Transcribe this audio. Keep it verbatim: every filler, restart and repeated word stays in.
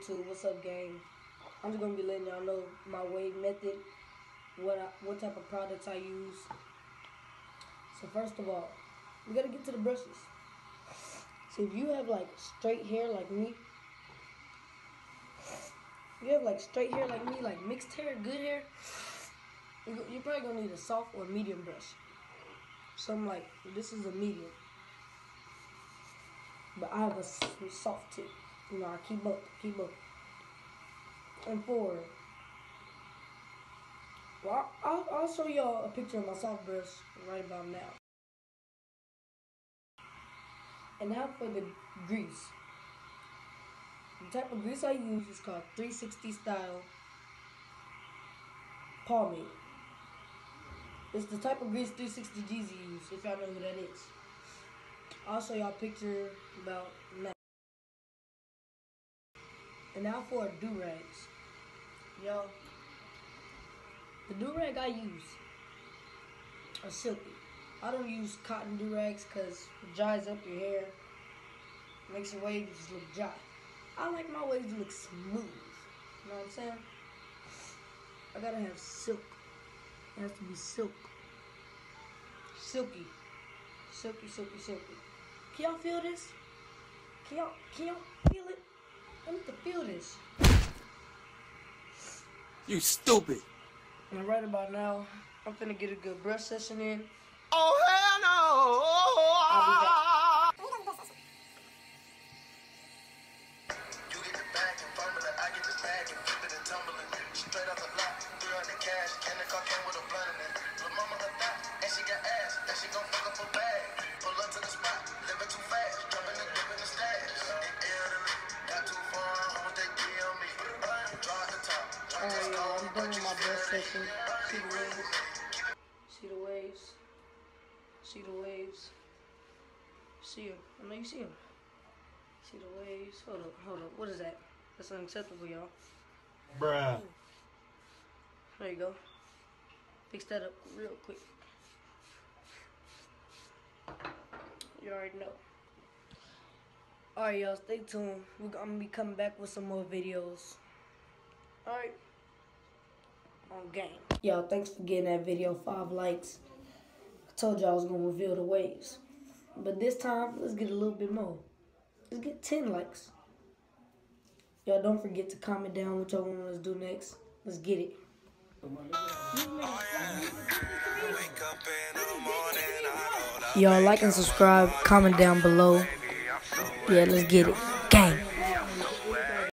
YouTube? What's up, gang? I'm just gonna be letting y'all know my wave method, what I, what type of products I use. So first of all, we gotta get to the brushes. So if you have like straight hair like me, if you have like straight hair like me, like mixed hair, good hair, you're probably gonna need a soft or medium brush. Something like this is a medium, but I have a soft tip. You know, I keep up, keep up. And forward. Well, I'll, I'll show y'all a picture of my soft brush right about now. And now for the grease. The type of grease I use is called three sixty style pomade. It's the type of grease three sixty G Z use, if y'all know who that is. I'll show y'all a picture about now. And now for do-rags. Y'all, the do-rag I use are silky. I don't use cotton do-rags because it dries up your hair, makes your waves just look dry. I like my waves to look smooth. You know what I'm saying? I gotta have silk. It has to be silk. Silky. Silky, silky, silky. Can y'all feel this? Can y'all, can y'all feel it? I need to feel this. You stupid. And right about now, I'm finna get a good brush session in. Oh, hell no. I'll be back. You get the bag and fumble it, I get the bag and flip it and tumble it. Straight off the block, three hundred cash, and the car came with a blunt in it. Lil' mama a thot, and she got ass, and she gon' fuck up a bag. Pull up to the spot, living too fast, jumping the dip in the stash. Got too far, hoes they kill me. Draw at the top, draw Alright, the y'all, stone, I'm done with my brush session. See the waves. See the waves. See the waves. See them. I know you see them. See the waves. Hold up, hold up. What is that? That's unacceptable, y'all. Bruh. There you go. Fix that up real quick. You already know. Alright, y'all, stay tuned. We're gonna be coming back with some more videos. Alright. On game. Y'all, thanks for getting that video. Five likes. I told y'all I was gonna reveal the waves. But this time, let's get a little bit more. Let's get ten likes. Y'all don't forget to comment down what y'all want us to do next. Let's get it. Y'all like and subscribe, comment down below. Yeah, let's get it.